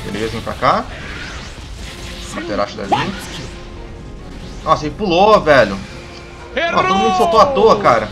Beleza, vem pra cá. Materaço dali. Nossa, ele pulou, velho. Nossa, todo mundo soltou à toa, cara.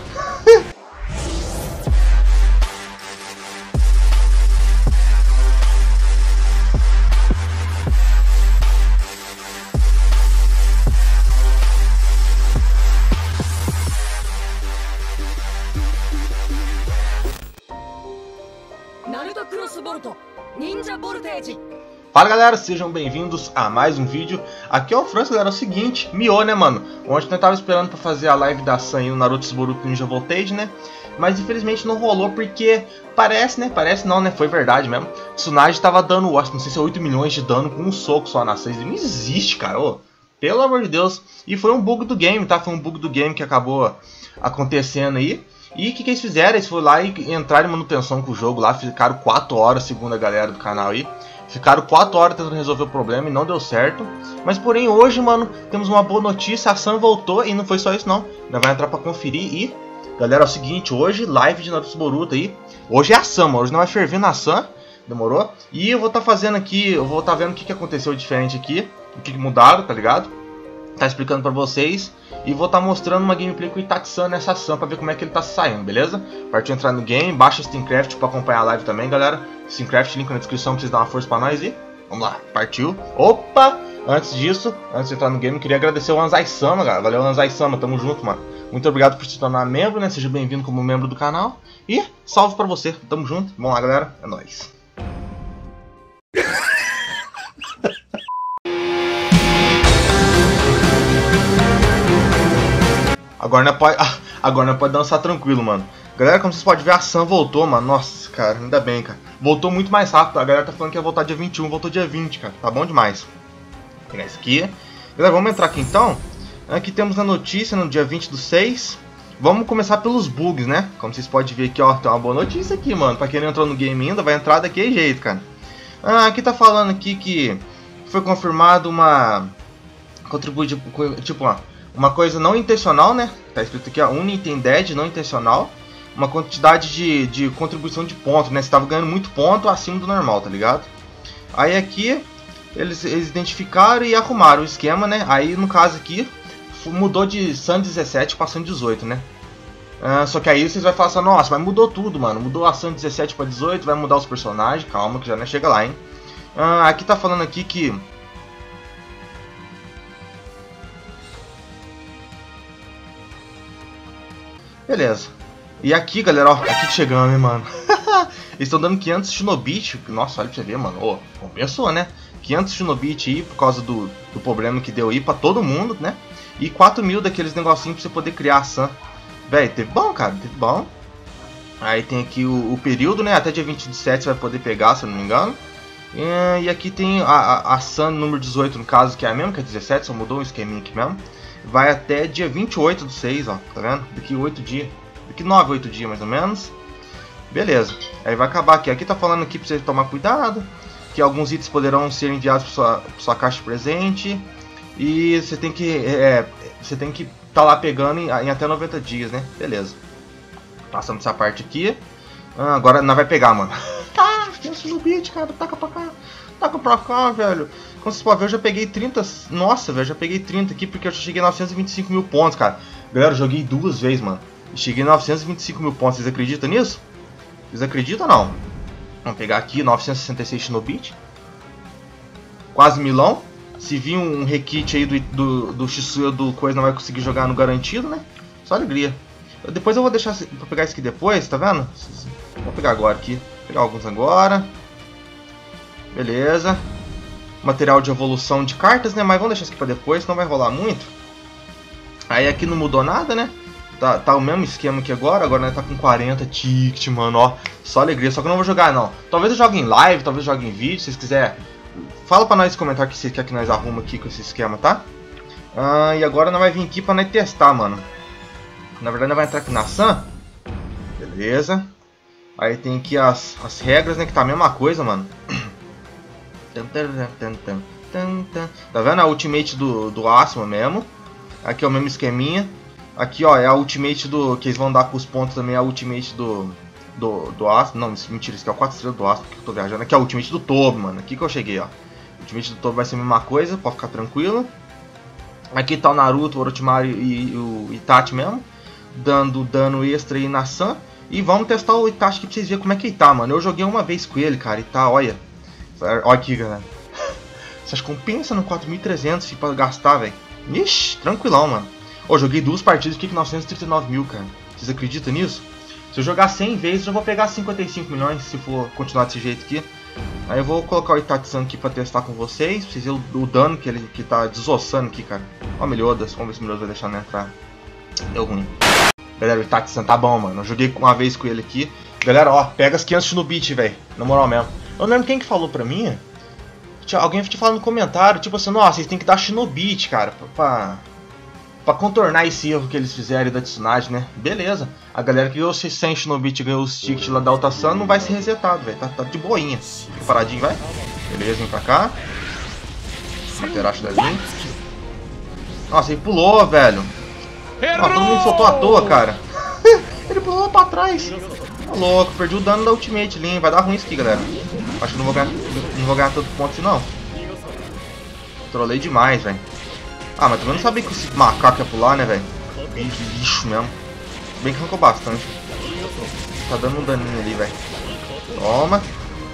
Fala galera, sejam bem-vindos a mais um vídeo. Aqui é o França, galera. É o seguinte, miou, né, mano? Ontem eu tava esperando pra fazer a live da Sun no Naruto Boruto Ninja Voltage, né? Mas infelizmente não rolou porque parece, né? Parece não, né? Foi verdade mesmo. Tsunade tava dando, não sei se é 8 milhões de dano com um soco só na 6. Não existe, cara. Ô, pelo amor de Deus. E foi um bug do game, tá? Foi um bug do game que acabou acontecendo aí. E o que eles fizeram? Eles foram lá e entraram em manutenção com o jogo lá. Ficaram 4 horas, segundo a galera do canal aí. Ficaram 4 horas tentando resolver o problema e não deu certo. Mas porém hoje, mano, temos uma boa notícia. A Sun voltou e não foi só isso não. Ainda vai entrar pra conferir e... Galera, é o seguinte, hoje live de Naruto Boruto aí. Hoje é a Sun, mano. Hoje não vai ferver na Sun. Demorou? E eu vou estar fazendo aqui, eu vou estar vendo o que aconteceu diferente aqui. O que mudaram, tá ligado? Tá explicando pra vocês. E vou estar mostrando uma gameplay com o Itachi-san nessa Sun pra ver como é que ele tá saindo, beleza? Partiu entrar no game, baixa o Steamcraft pra acompanhar a live também, galera. Steamcraft, link na descrição pra vocês darem uma força pra nós e... Vamos lá, partiu. Opa! Antes disso, antes de entrar no game, eu queria agradecer o Anzai-sama, galera. Valeu, Anzai-sama, tamo junto, mano. Muito obrigado por se tornar membro, né? Seja bem-vindo como membro do canal. E salve pra você, tamo junto. Vamos lá, galera, é nóis. Agora não pode dançar tranquilo, mano. Galera, como vocês podem ver, a Sun voltou, mano. Nossa, cara, ainda bem, cara. Voltou muito mais rápido. A galera tá falando que ia voltar dia 21, voltou dia 20, cara. Tá bom demais. Vou pegar isso aqui. Galera, vamos entrar aqui então. Aqui temos a notícia no dia 20/6. Vamos começar pelos bugs, né? Como vocês podem ver aqui, ó, tem uma boa notícia aqui, mano. Pra quem não entrou no game ainda, vai entrar daquele jeito, cara. Aqui tá falando aqui que foi confirmado uma... Tipo, ó, uma coisa não intencional, né? Tá escrito aqui, ó, unintended, não intencional. Uma quantidade de contribuição de pontos, né? Você estava ganhando muito ponto acima do normal, tá ligado? Aí aqui, eles identificaram e arrumaram o esquema, né? Aí, no caso aqui, mudou de Sun 17 para Sun 18, né? Só que aí vocês vão falar assim, nossa, mas mudou tudo, mano. Mudou a Sun 17 para 18, vai mudar os personagens. Calma, que já não chega lá, hein? Aqui tá falando aqui que... Beleza. E aqui, galera, ó, aqui que chegamos, hein, mano. Eles estão dando 500 Shinobit. Nossa, olha pra você ver, mano. Ô, compensou, né? 500 Shinobit aí por causa do problema que deu aí pra todo mundo, né? E 4.000 daqueles negocinhos pra você poder criar a Sun. Véi, teve bom, cara, teve bom. Aí tem aqui o período, né? Até dia 27 você vai poder pegar, se eu não me engano. E aqui tem a Sun número 18, no caso, que é a mesma que a 17, só mudou o esqueminha aqui mesmo. Vai até dia 28/6, ó, tá vendo? Daqui 8 dias. Daqui 9, 8 dias mais ou menos. Beleza. Aí vai acabar aqui. Aqui tá falando aqui pra você tomar cuidado. Que alguns itens poderão ser enviados pra sua caixa de presente. E você tem que tá lá pegando em até 90 dias, né? Beleza. Passando essa parte aqui. Agora não vai pegar, mano. Tá, pensa no beat, cara. Taca pra cá. Taca pra cá, velho. Como vocês podem ver, eu já peguei 30... Nossa, velho, já peguei 30 aqui porque eu já cheguei a 925 mil pontos, cara. Galera, eu joguei 2 vezes, mano. E cheguei a 925 mil pontos. Vocês acreditam nisso? Vocês acreditam ou não? Vamos pegar aqui 966 Shinobit. Quase milão. Se vir um requite aí do Shisuya do coisa, não vai conseguir jogar no garantido, né? Só alegria. Depois eu vou deixar pra pegar isso aqui depois, tá vendo? Vou pegar agora aqui. Vou pegar alguns agora. Beleza. Material de evolução de cartas, né? Mas vamos deixar isso aqui pra depois, senão vai rolar muito. Aí aqui não mudou nada, né? Tá o mesmo esquema que agora né? Tá com 40 ticket, mano, ó. Só alegria, só que eu não vou jogar, não. Talvez eu jogue em live, talvez eu jogue em vídeo, se vocês quiserem. Fala pra nós comentar que vocês querem que nós arrumamos aqui com esse esquema, tá? E agora nós vamos vir aqui pra nós testar, mano. Na verdade, nós vamos entrar aqui na Sun. Beleza. Aí tem aqui as regras, né? Que tá a mesma coisa, mano. Tá vendo? A ultimate do Asuma mesmo. Aqui é o mesmo esqueminha. Aqui, ó, é a ultimate do... Que eles vão dar com os pontos também. É a ultimate do do Astro. Não, mentira, esse aqui é o 4 estrelas do Astro que eu tô viajando. Aqui é o Ultimate do Tobi, mano. Aqui que eu cheguei, ó. O Ultimate do Tobi vai ser a mesma coisa, pode ficar tranquilo. Aqui tá o Naruto, o Orochimaru e o Itachi mesmo, dando dano extra aí na Sun. E vamos testar o Itachi aqui pra vocês verem como é que ele tá, mano. Eu joguei uma vez com ele, cara, e tá, olha. Olha aqui, galera. Você acha que compensa no 4.300 pra gastar, velho? Ixi, tranquilão, mano. Ô, joguei 2 partidas aqui com 939 mil, cara. Vocês acreditam nisso? Se eu jogar 100 vezes, eu vou pegar 55 milhões, se for continuar desse jeito aqui. Aí eu vou colocar o Itachi-san aqui pra testar com vocês, pra vocês verem o dano que ele que tá desossando aqui, cara. Ó, Meliodas, vamos ver se o Meliodas vai deixar não entrar. Deu ruim. Galera, o Itachi-san tá bom, mano. Eu joguei uma vez com ele aqui. Galera, ó, pega as 500 no beat, velho. Na moral mesmo. Eu não lembro quem que falou pra mim. Alguém te falou no comentário, tipo assim, nossa, vocês tem que dar Shinobit, cara, pra contornar esse erro que eles fizeram da Tsunade, né? Beleza. A galera que ganhou 100 Shinobit e ganhou os tickets lá da Alta-san não vai ser resetado, velho. Tá de boinha. Fica paradinho, vai. Beleza, vem pra cá. Materashi da Lin. Nossa, ele pulou, velho. Nossa, todo mundo soltou à toa, cara. Ele pulou pra trás. Tá louco, perdi o dano da Ultimate Lin. Vai dar ruim isso aqui, galera. Acho que não vou ganhar tanto ponto assim, não. Trolei demais, velho. Ah, mas também não sabia que esse macaco ia pular, né, velho? Lixo mesmo. Bem que arrancou bastante. Tá dando um daninho ali, velho. Toma.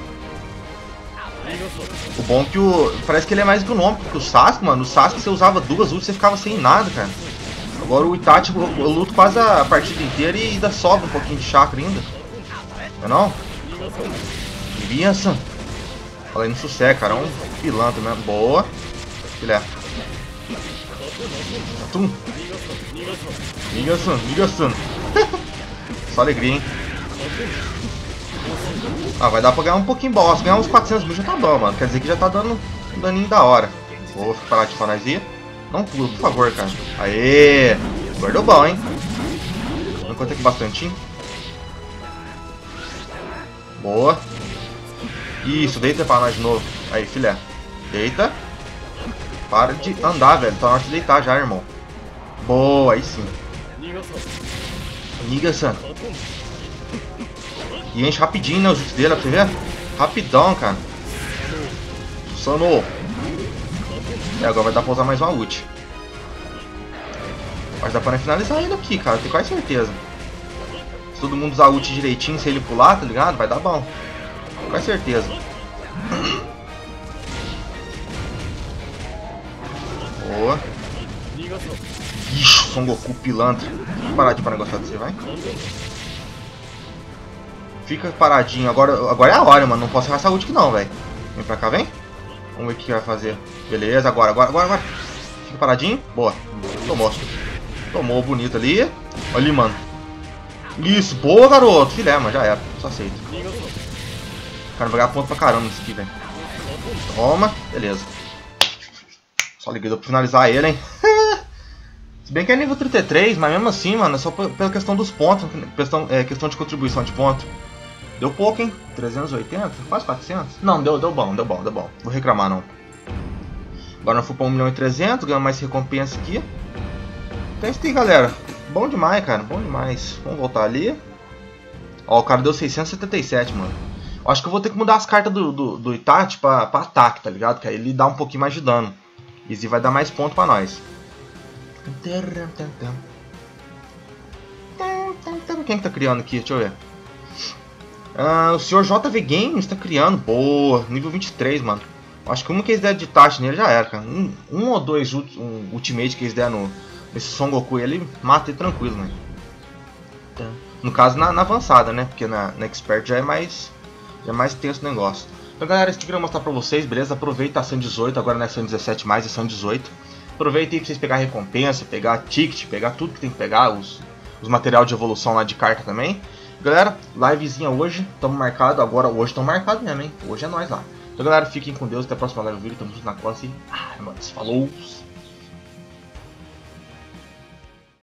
O bom é que parece que ele é mais econômico que o Sasuke, mano. O Sasuke você usava 2 ults e você ficava sem nada, cara. Agora o Itachi eu luto quase a partida inteira e ainda sobra um pouquinho de chakra ainda. Não é não? Criança. Fala aí no sucesso, cara. É um pilantra mesmo. Boa. Filé. Atum. Liga-san. Só alegria, hein? Ah, vai dar pra ganhar um pouquinho bom. Se ganhar uns 400 mil já tá bom, mano. Quer dizer que já tá dando um daninho da hora. Vou parar de fantasia. Não pula, por favor, cara. Aê! Guardou bom, hein? Vamos contar aqui bastante. Boa. Isso, deita pra nós de novo. Aí, filé. Deita. Para de andar, velho. Tá na hora de deitar já, irmão. Boa, aí sim. Niga-san. E enche rapidinho, né, os jutsu dele, pra você ver? Rapidão, cara. Sonou. Agora vai dar pra usar mais uma ult. Mas dá pra finalizar ele aqui, cara. Eu tenho quase certeza. Se todo mundo usar ult direitinho, se ele pular, tá ligado? Vai dar bom. Com quase certeza. Boa. Ixi, Son Goku pilantra. Fica paradinho pra negociar de você, vai. Fica paradinho. Agora é a hora, mano. Não posso errar essa ult aqui não, velho. Vem pra cá, vem. Vamos ver o que vai fazer. Beleza, agora. Fica paradinho. Boa. Tomou bonito ali. Olha ali, mano. Isso, boa, garoto. Filé, mano. Já era. Só aceita. O cara vai ganhar ponto pra caramba nisso aqui, velho. Toma. Beleza. Só liguei pra finalizar ele, hein. Se bem que é nível 33, mas mesmo assim, mano, é só pela questão dos pontos. Questão de contribuição de ponto. Deu pouco, hein? 380? Quase 400? Não, deu bom. Vou reclamar, não. Agora nós fomos pra 1.300.000, ganhamos mais recompensa aqui. Então é isso aí, galera. Bom demais, cara. Bom demais. Vamos voltar ali. Ó, o cara deu 677, mano. Eu acho que eu vou ter que mudar as cartas do Itachi pra ataque, tá ligado? Que aí ele dá um pouquinho mais de dano. Easy vai dar mais ponto pra nós. Quem que tá criando aqui? Deixa eu ver. O senhor JV Games tá criando. Boa, nível 23, mano. Acho que uma que eles deram de Itachi nele já era, cara. Um ou dois ultimate que eles deram nesse Son Goku ele mata ele tranquilo, né? No caso na avançada, né? Porque na Expert já é mais tenso o negócio. Então, galera, isso que eu queria mostrar pra vocês, beleza? Aproveita a Sun 18, agora não é Sun 17 mais, é Sun 18. Aproveita aí pra vocês pegar recompensa, pegar ticket, pegar tudo que tem que pegar, os material de evolução lá de carta também. Galera, livezinha hoje, estamos marcados, agora hoje estamos marcados mesmo, hein? Hoje é nós lá. Então, galera, fiquem com Deus, até a próxima live do vídeo, tamo junto na costa e... mano, falou!